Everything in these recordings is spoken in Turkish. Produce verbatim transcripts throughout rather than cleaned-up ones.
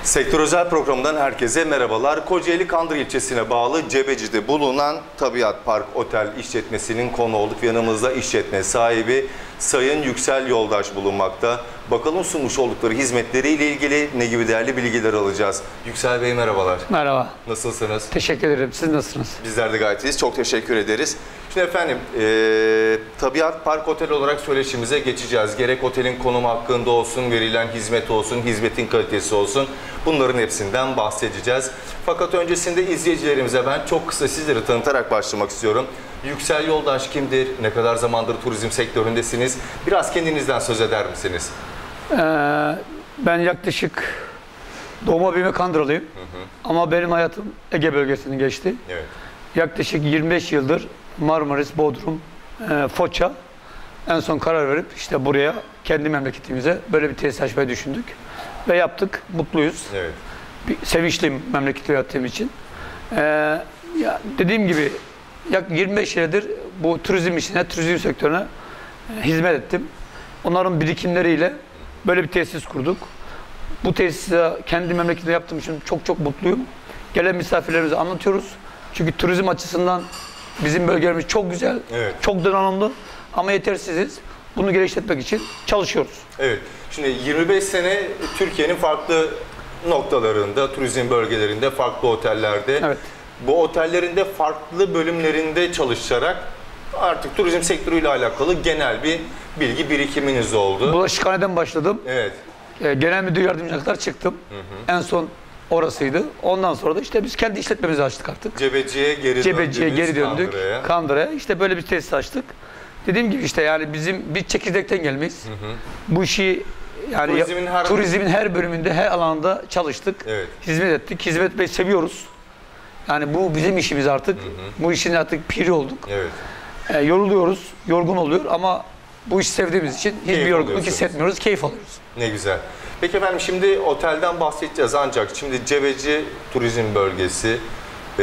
Sektör Özel programından herkese merhabalar. Kocaeli Kandır ilçesine bağlı Cebeci'de bulunan Tabiat Park Otel işletmesinin konu olduk. Yanımızda işletme sahibi Sayın Yüksel Yoldaş bulunmakta. Bakalım sunmuş oldukları hizmetleriyle ilgili ne gibi değerli bilgiler alacağız. Yüksel Bey merhabalar. Merhaba. Nasılsınız? Teşekkür ederim. Siz nasılsınız? Bizler de gayet iyiyiz. Çok teşekkür ederiz. Şimdi efendim, e, Tabiat Park Otel olarak söyleşimize geçeceğiz. Gerek otelin konumu hakkında olsun, verilen hizmet olsun, hizmetin kalitesi olsun. Bunların hepsinden bahsedeceğiz. Fakat öncesinde izleyicilerimize ben çok kısa sizleri tanıtarak başlamak istiyorum. Yüksel Yoldaş kimdir? Ne kadar zamandır turizm sektöründesiniz? Biraz kendinizden söz eder misiniz? Ee, ben yaklaşık doğma büyüme Kandıralıyım. Hı hı. Ama benim hayatım Ege bölgesinde geçti. Evet. Yaklaşık yirmi beş yıldır Marmaris, Bodrum, e, Foça. En son karar verip işte buraya, kendi memleketimize böyle bir tesis açmayı düşündük. Ve yaptık. Mutluyuz. Evet. Bir, sevinçliyim memleketi yaptığım için. Ee, ya dediğim gibi yak yirmi beş yıldır bu turizm işine, turizm sektörüne e, hizmet ettim. Onların birikimleriyle böyle bir tesis kurduk. Bu tesisi kendi memleketimde yaptığım için çok çok mutluyum. Gelen misafirlerimize anlatıyoruz. Çünkü turizm açısından bizim bölgelerimiz çok güzel, evet. Çok donanımlı ama yetersiziz. Bunu geliştirmek için çalışıyoruz. Evet. Şimdi yirmi beş sene Türkiye'nin farklı noktalarında, turizm bölgelerinde, farklı otellerde, evet. Bu otellerinde farklı bölümlerinde çalışarak artık turizm sektörüyle alakalı genel bir bilgi birikiminiz oldu. Bulaşıkhaneden başladım. Evet. E, genel müdür yardımcısına kadar çıktım. Hı hı. En son orasıydı. Ondan sonra da işte biz kendi işletmemizi açtık artık. Cebeci'ye geri Cebeci'ye geri döndük. Kandıra'ya. Kandıra'ya. İşte böyle bir tesis açtık. Dediğim gibi işte yani bizim bir çekirdekten gelmeyiz. Hı hı. Bu işi yani turizmin her, turizmin her bölümünde, her alanda çalıştık. Evet. Hizmet ettik. Hizmet etmeyi seviyoruz. Yani bu bizim işimiz artık. Hı hı. Bu işin artık piri olduk. Evet. E, yoruluyoruz, yorgun oluyor ama bu işi sevdiğimiz için hiçbir keyif yorgunluk hissetmiyoruz, keyif alıyoruz. Ne güzel. Peki efendim şimdi otelden bahsedeceğiz ancak şimdi Cebeci turizm bölgesi e,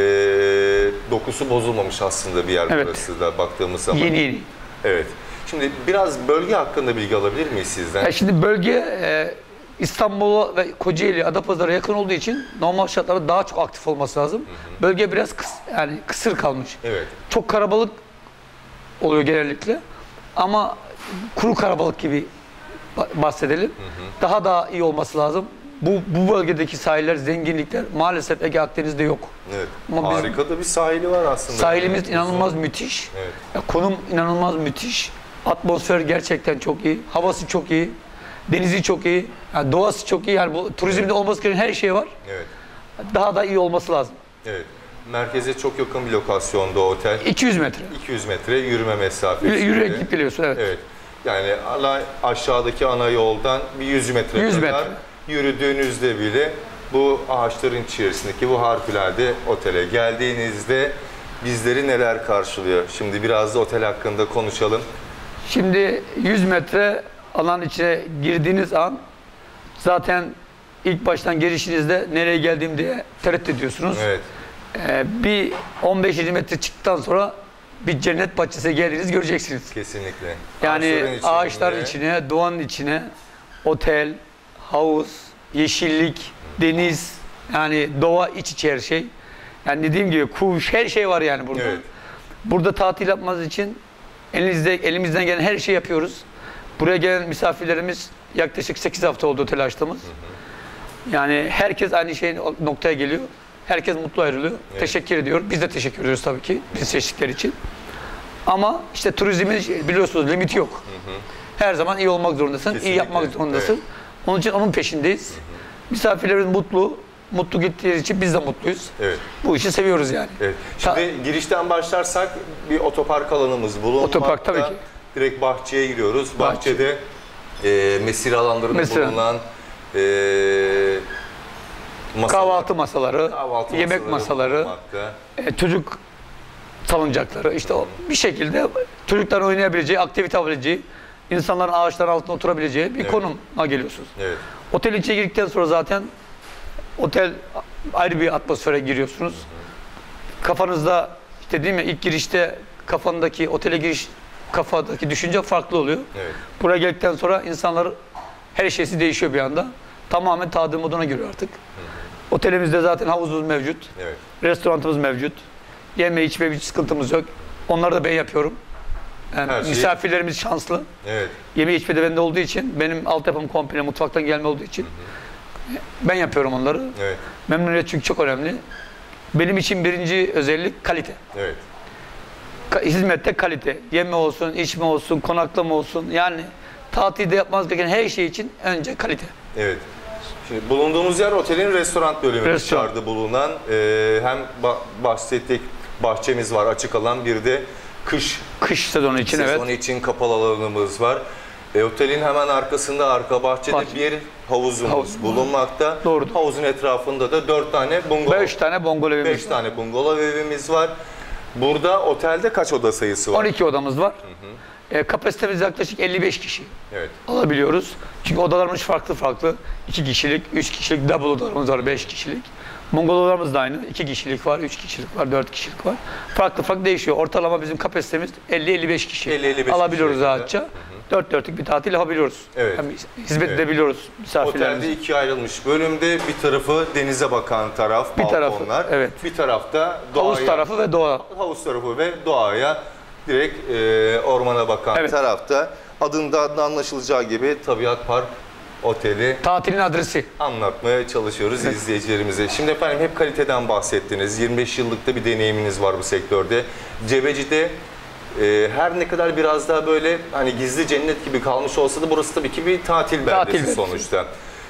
dokusu bozulmamış aslında bir yer, evet. Burası da baktığımız zaman. Yeni yeni. Evet. Şimdi biraz bölge hakkında bilgi alabilir miyiz sizden? Ya şimdi bölge e, İstanbul'a ve Kocaeli, Adapazarı'na yakın olduğu için normal şartlarda daha çok aktif olması lazım. Hı hı. Bölge biraz kıs, yani kısır kalmış. Evet. Çok kalabalık oluyor genellikle ama kuru kalabalık gibi bahsedelim. Hı hı. Daha da iyi olması lazım. Bu, bu bölgedeki sahiller, zenginlikler maalesef Ege Akdeniz'de yok. Evet. Ama harika da bir sahili var aslında. Sahilimiz yani inanılmaz müthiş. Evet. Ya, konum inanılmaz müthiş. Atmosfer gerçekten çok iyi. Havası çok iyi. Denizi çok iyi. Yani doğası çok iyi. Yani bu turizmde evet. Olması gereken her şey var. Evet. Daha da iyi olması lazım. Evet. Merkeze çok yakın bir lokasyonda otel. iki yüz metre. iki yüz metre yürüme mesafesi. Yürüyerek gidip geliyorsun, evet. Evet. Yani aşağıdaki ana yoldan bir yüz metre yüz kadar metre. Yürüdüğünüzde bile bu ağaçların içerisindeki bu harikulade otele geldiğinizde bizleri neler karşılıyor? Şimdi biraz da otel hakkında konuşalım. Şimdi yüz metre alan içine girdiğiniz an zaten ilk baştan girişinizde nereye geldiğim diye tereddüt ediyorsunuz. Evet. Ee, bir on beş yirmi metre çıktıktan sonra bir cennet bahçesine geldiğinizi göreceksiniz. Kesinlikle. Yani ağaçların içine, ağaçların içine, doğanın içine, otel, havuz, yeşillik, deniz, yani doğa iç içe her şey. Yani dediğim gibi kuş, her şey var yani burada. Evet. Burada tatil yapmanız için elinizde, elimizden gelen her şeyi yapıyoruz. Buraya gelen misafirlerimiz yaklaşık sekiz hafta oldu otel açtığımız. Hı hı. Yani herkes aynı şeyin noktaya geliyor. Herkes mutlu ayrılıyor. Evet. Teşekkür ediyor. Biz de teşekkür ediyoruz tabii ki biz seçtikleri için. Ama işte turizmin biliyorsunuz limiti yok. Hı hı. Her zaman iyi olmak zorundasın, kesinlikle. İyi yapmak zorundasın. Evet. Onun için onun peşindeyiz. Hı hı. Misafirlerimiz mutlu, mutlu gittiği için biz de mutluyuz. Evet. Bu işi seviyoruz yani. Evet. Şimdi Ta girişten başlarsak bir otopark alanımız bulunmakta. Otopark tabii ki. Direkt bahçeye giriyoruz. Bahçe. Bahçede e, mesire alanlarında mesire. bulunan e, masalar, kahvaltı masaları, kahvaltı yemek masaları, e, çocuk salıncakları, işte o bir şekilde çocukların oynayabileceği, aktivite yapabileceği, insanların ağaçların altında oturabileceği bir evet. konuma geliyorsunuz. Evet. Otel içine girdikten sonra zaten otel ayrı bir atmosfere giriyorsunuz. Hı hı. Kafanızda işte değil mi ilk girişte kafandaki otele giriş kafadaki düşünce farklı oluyor. Evet. Buraya geldikten sonra insanlar her şeysi değişiyor bir anda. tamamen tatil moduna giriyor artık. Otelimizde zaten havuzumuz mevcut. Evet. Restoranımız mevcut. Yeme içme bir sıkıntımız yok. Onları da ben yapıyorum. Yani Her şeyi- misafirlerimiz şanslı. Evet. Yeme içme de bende olduğu için, benim altyapım komple mutfaktan gelme olduğu için ben yapıyorum onları. Evet. Memnuniyet çünkü çok önemli. Benim için birinci özellik kalite. Evet. Ka- hizmette kalite. Yeme olsun, içme olsun, konaklama olsun. Yani tatilde yapmamız gereken her şey için önce kalite. Evet. Şimdi bulunduğumuz yer otelin restoran bölümü, Restoran. dışarıda bulunan e, hem ba- bahsettik bahçemiz var, açık alan, bir de kış Kış sezonu için sezonu evet. için kapalı alanımız var. E, otelin hemen arkasında arka bahçede Bahçe. bir havuzumuz Havuz. bulunmakta. Doğrudur. Havuzun etrafında da dört tane bungalov, Beş tane bungalow evimiz beş var. tane bungalov evimiz var. Burada otelde kaç oda sayısı var? on iki odamız var. E, kapasitemiz yaklaşık elli beş kişi Evet. alabiliyoruz. Çünkü odalarımız farklı farklı. iki kişilik, üç kişilik, double odalarımız var, beş kişilik. Bungalovlarımız da aynı. iki kişilik var, üç kişilik var, dört kişilik var. Farklı farklı değişiyor. Ortalama bizim kapasitemiz elli elli beş kişi elli elli beş alabiliyoruz kişiye kadar. rahatça. Dört dörtlük bir tatil yapabiliyoruz. Evet. Hem hizmet Evet. edebiliyoruz misafirlerimize. Otelde ikiye ayrılmış bölümde bir tarafı denize bakan taraf, Bir tarafı, balkonlar. evet. Bir tarafta doğaya, Havuz tarafı ve doğa. havuz tarafı ve doğaya direkt e, ormana bakan Evet. tarafta. Adından da anlaşılacağı gibi Tabiat Park Oteli Tatilin adresi. anlatmaya çalışıyoruz izleyicilerimize. Şimdi efendim hep kaliteden bahsettiniz. yirmi beş yıllık da bir deneyiminiz var bu sektörde. Cebeci'de e, her ne kadar biraz daha böyle hani gizli cennet gibi kalmış olsa da burası tabii ki bir tatil beldesi Tatil beldesi. sonuçta.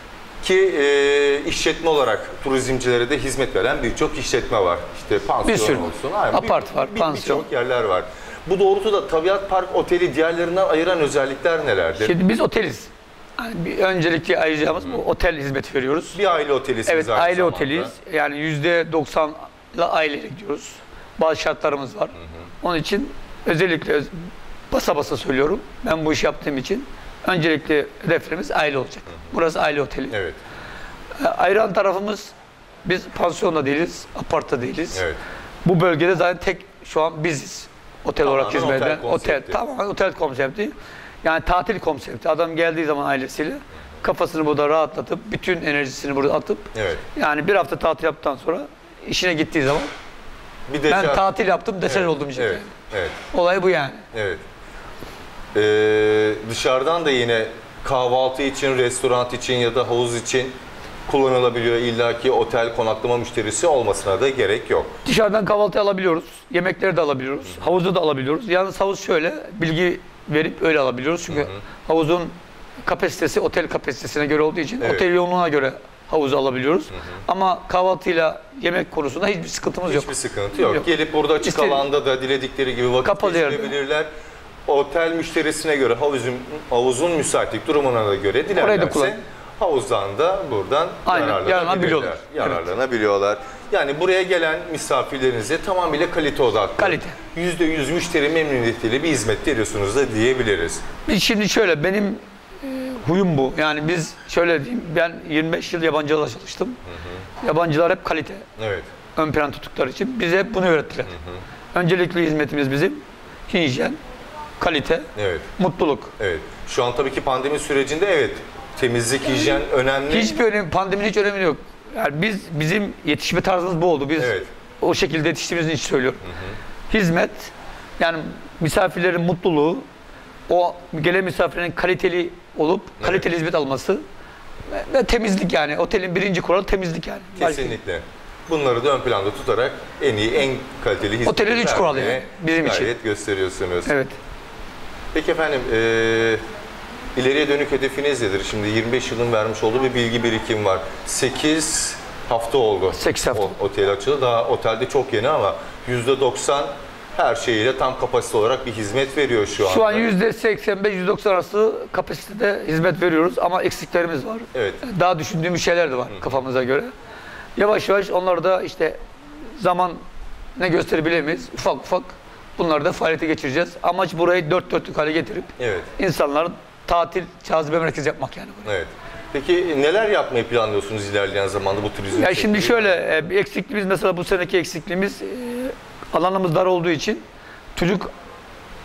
Ki e, işletme olarak turizmcilere de hizmet veren birçok işletme var. İşte pansiyon Bir sürü. olsun. aynen, Apart var, bir- pansiyon. Birçok yerler var. Bu doğrultuda Tabiat Park Oteli diğerlerinden ayıran özellikler nelerdir? Şimdi biz oteliz. Yani bir öncelikle ayıracağımız bu otel hizmeti veriyoruz. Bir aile otelisiniz Evet, aynı aile zamanda. oteliyiz. Yani yüzde doksanla aileyle gidiyoruz. Bazı şartlarımız var. Onun için özellikle öz- basa basa söylüyorum. Ben bu işi yaptığım için öncelikle hedeflerimiz aile olacak. Burası aile oteli. Evet, E, Ayıran tarafımız, biz pansiyonda değiliz, apartta değiliz. evet. Bu bölgede zaten tek şu an biziz. Otel Tamamen olarak hizmet otel eden. Otel, konsepti. tamamen otel konsepti. Yani tatil konsepti. Adam geldiği zaman ailesiyle kafasını burada rahatlatıp, bütün enerjisini burada atıp, Evet. yani bir hafta tatil yaptıktan sonra işine gittiği zaman Bir de ben şart- tatil yaptım, deşarj evet, oldum diyecek. Evet, evet, Yani. Olay bu yani. evet. Ee, dışarıdan da yine kahvaltı için, restoran için ya da havuz için kullanılabiliyor. İlla ki otel konaklama müşterisi olmasına da gerek yok. Dışarıdan kahvaltı alabiliyoruz, yemekleri de alabiliyoruz, havuzu da alabiliyoruz. Yalnız havuz şöyle, bilgi verip öyle alabiliyoruz. Çünkü havuzun kapasitesi otel kapasitesine göre olduğu için Evet. otel yoğunluğuna göre havuzu alabiliyoruz. Ama kahvaltıyla yemek konusunda hiçbir sıkıntımız yok. Hiçbir sıkıntı yok. Yok. Gelip burada açık İstedi- alanda da diledikleri gibi vakit Kapalı yerde. geçirebilirler. Otel müşterisine göre havuzun, havuzun müsaitlik durumuna da göre Orayı da kullan- dilerlerse havuzdan da buradan Aynen, yararlanabiliyorlar. yararlanabiliyorlar. Yararlanabiliyorlar. Yani buraya gelen misafirlerinize tamamıyla kalite odaklı. Kalite. yüzde yüz müşteri memnuniyetiyle bir hizmet veriyorsunuz da diyebiliriz. Biz şimdi şöyle, benim e, huyum bu. Yani biz şöyle diyeyim, ben yirmi beş yıl yabancılarla çalıştım. Yabancılar hep kalite Evet. ön plan tuttukları için bize hep bunu öğrettiler. Öncelikli hizmetimiz bizim hijyen, kalite, Evet. mutluluk. Evet. Şu an tabii ki pandemi sürecinde evet temizlik, hijyen önemli. Hiçbir önemi, pandeminin hiç önemi yok. Yani biz, bizim yetişme tarzımız bu oldu. Biz Evet. o şekilde yetiştiğimiz için söylüyorum. Hizmet, yani misafirlerin mutluluğu, o gelen misafirlerin kaliteli olup kaliteli hizmet alması ve, ve temizlik yani. Otelin birinci kuralı temizlik yani. Kesinlikle. Bunları da ön planda tutarak en iyi, en kaliteli hizmet Otelin üç kuralı vermeye yani, bizim için. gayret gösteriyorsunuz. Evet. Peki efendim, eee ileriye dönük hedefiniz nedir? Şimdi yirmi beş yılın vermiş olduğu bir bilgi birikim var. sekiz hafta oldu. sekiz hafta. O, otel açıldı. Daha otelde çok yeni ama yüzde doksan her şeyiyle tam kapasite olarak bir hizmet veriyor şu anda. Şu an yüzde seksen beş yüzde doksan arası kapasitede hizmet veriyoruz ama eksiklerimiz var. Evet. Daha düşündüğümüz şeyler de var kafamıza göre. Yavaş yavaş onları da işte zaman ne gösterebilemeyiz. Ufak ufak bunları da faaliyete geçireceğiz. Amaç burayı dört dörtlük hale getirip Evet. insanların tatil, cazibe merkezi yapmak yani. Evet. Peki neler yapmayı planlıyorsunuz ilerleyen zamanda bu turizm Ya şimdi sektörü? şöyle, e, bir eksikliğimiz mesela bu seneki eksikliğimiz e, alanımız dar olduğu için çocuk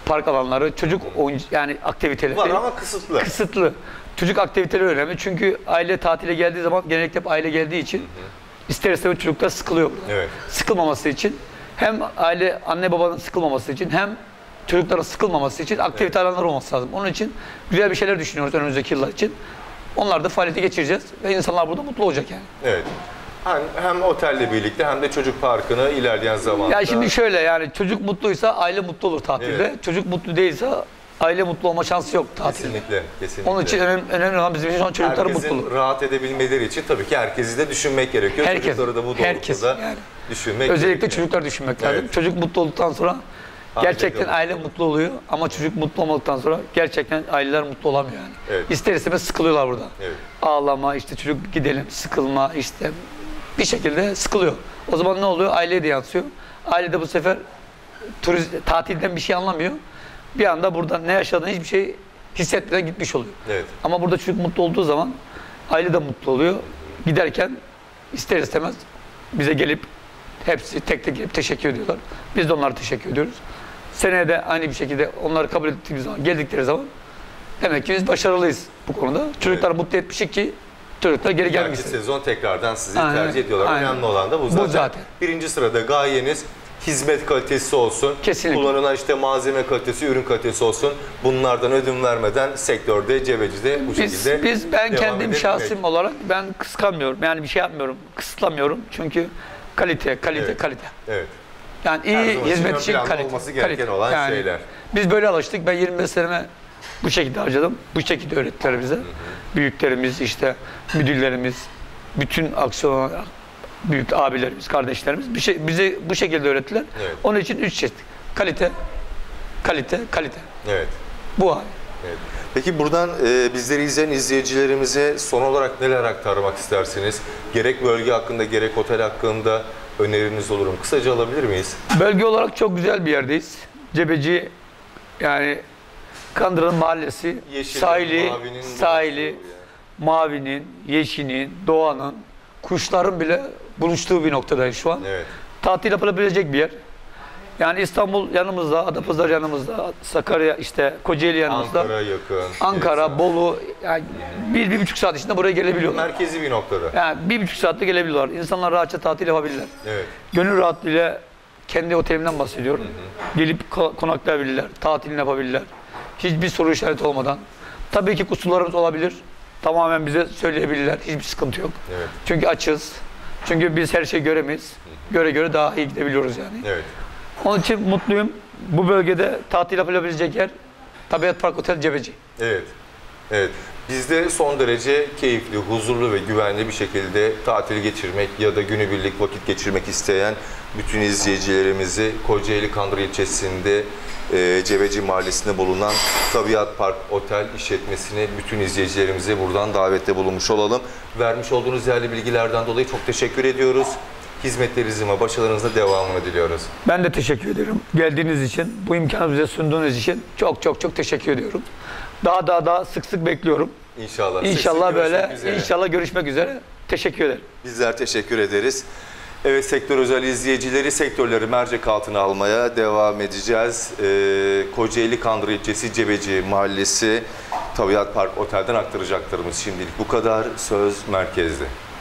park alanları, çocuk oyuncu yani aktiviteleri. Var ama kısıtlı. Kısıtlı. Çocuk aktiviteleri önemli. Çünkü aile tatile geldiği zaman genellikle hep aile geldiği için hı hı. ister istemez çocuklar sıkılıyor. Evet. Sıkılmaması için hem aile anne babanın sıkılmaması için hem çocukların sıkılmaması için aktivite evet. alanları olması lazım. Onun için güzel bir şeyler düşünüyoruz önümüzdeki yıllar için. Onlar da faaliyete geçireceğiz ve insanlar burada mutlu olacak yani. Evet. Hem, hem otelle birlikte hem de çocuk parkını ilerleyen zamanda. Ya şimdi şöyle yani çocuk mutluysa aile mutlu olur tatilde. Evet. Çocuk mutlu değilse aile mutlu olma şansı yok tatilde. Kesinlikle, kesinlikle. Onun için önemli, önemli olan bizim için şu an çocukların mutluluğu. Herkesin rahat edebilmeleri için tabii ki herkesi de düşünmek gerekiyor. Herkes, Çocukları da bu doğrultuda yani. düşünmek Özellikle gerekiyor. çocuklar düşünmek evet. lazım. Çocuk mutlu olduktan sonra gerçekten aile mutlu oluyor ama çocuk mutlu olmadıktan sonra gerçekten aileler mutlu olamıyor yani. Evet. İster istemez sıkılıyorlar burada. Evet. Ağlama, işte çocuk gidelim, sıkılma, işte bir şekilde sıkılıyor. O zaman ne oluyor? Aileye de yansıyor. Aile de bu sefer turiz, tatilden bir şey anlamıyor. Bir anda burada ne yaşadığını hiçbir şey hissetmeden gitmiş oluyor. Evet. Ama burada çocuk mutlu olduğu zaman aile de mutlu oluyor. Giderken ister istemez bize gelip hepsi tek tek gelip teşekkür ediyorlar. Biz de onlara teşekkür ediyoruz. Seneye de aynı bir şekilde onları kabul ettiğimiz zaman, geldikleri zaman demek ki biz başarılıyız bu konuda. Çocukları evet. mutlu etmişik ki çocuklar geri gelmek istiyor. sezon tekrardan sizi aynen, tercih ediyorlar. Aynen. Önemli olan da bu zaten. bu zaten. Birinci sırada gayeniz hizmet kalitesi olsun. Kesinlikle. Kullanılan işte malzeme kalitesi, ürün kalitesi olsun. Bunlardan ödün vermeden sektörde, Cebeci'de bu biz, şekilde Biz ben devam kendim edebilmek. şahsım olarak ben kıskanmıyorum. Yani bir şey yapmıyorum. Kısıtlamıyorum. Çünkü kalite, kalite, evet. kalite. Evet. Yani iyi hizmet için kalite. olması gereken kalite. olan yani şeyler. Biz böyle alıştık. Ben yirmi beş seneme bu şekilde harcadım. Bu şekilde öğrettiler bize. Hı hı. Büyüklerimiz, işte müdürlerimiz, bütün aksiyon büyük abilerimiz, kardeşlerimiz bir şey, bize bu şekilde öğrettiler. Evet. Onun için üç çeşit. Kalite, kalite, kalite. Evet. Bu hali. Evet. Peki buradan e, bizleri izleyen izleyicilerimize son olarak neler aktarmak istersiniz? Gerek bölge hakkında, gerek otel hakkında öneriniz olur mu? Kısaca alabilir miyiz? Bölge olarak çok güzel bir yerdeyiz. Cebeci, yani Kandıra'nın mahallesi, Yeşilin, sahili, mavinin sahili, yani. mavinin, yeşinin, doğanın, kuşların bile buluştuğu bir noktadayız şu an. Evet. Tatil yapılabilecek bir yer. Yani İstanbul yanımızda, Adapazarı yanımızda, Sakarya, işte Kocaeli yanımızda. Ankara yakın. Ankara, evet. Bolu, yani bir, bir buçuk saat içinde buraya gelebiliyorlar. Merkezi bir noktada. Yani bir buçuk saatte gelebiliyorlar. İnsanlar rahatça tatil yapabilirler. Evet. Gönül rahatlığıyla kendi otelimden bahsediyorum. Hı hı. Gelip konaklayabilirler, tatilini yapabilirler. Hiçbir soru işareti olmadan. Tabii ki kusurlarımız olabilir. Tamamen bize söyleyebilirler. Hiçbir sıkıntı yok. Evet. Çünkü açız. Çünkü biz her şeyi göremeyiz. Göre göre daha iyi gidebiliyoruz yani. Evet. Onun için mutluyum. Bu bölgede tatil yapılabilecek yer Tabiat Park Otel Cebeci. Evet. Evet. Biz de son derece keyifli, huzurlu ve güvenli bir şekilde tatil geçirmek ya da günübirlik vakit geçirmek isteyen bütün izleyicilerimizi Kocaeli Kandıra ilçesinde e, Cebeci Mahallesi'nde bulunan Tabiat Park Otel işletmesine bütün izleyicilerimize buradan davette bulunmuş olalım. Vermiş olduğunuz değerli bilgilerden dolayı çok teşekkür ediyoruz. Hizmetlerinizin ve başarılarınızla devamını diliyoruz. Ben de teşekkür ederim. Geldiğiniz için, bu imkanı bize sunduğunuz için çok çok çok teşekkür ediyorum. Daha daha daha sık sık bekliyorum. İnşallah. İnşallah sık sık böyle, üzere. inşallah görüşmek üzere. Teşekkür ederim. Bizler teşekkür ederiz. Evet, sektör özel izleyicileri, sektörleri mercek altına almaya devam edeceğiz. Ee, Kocaeli Kandıra ilçesi Cebeci Mahallesi Tabiat Park Otel'den aktaracaklarımız şimdilik bu kadar. Söz merkezde.